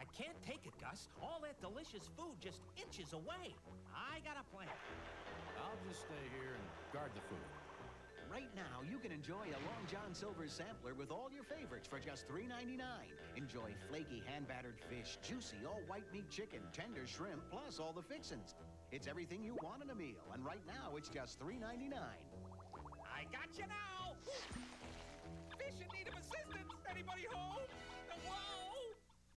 can't take it, Gus. All that delicious food just inches away. I got a plan. I'll just stay here and guard the food. Right now, you can enjoy a Long John Silver's sampler with all your favorites for just $3.99. Enjoy flaky hand-battered fish, juicy all-white meat chicken, tender shrimp, plus all the fixins'. It's everything you want in a meal, and right now, it's just $3.99. I got you now! Fish in need of assistance! Anybody home?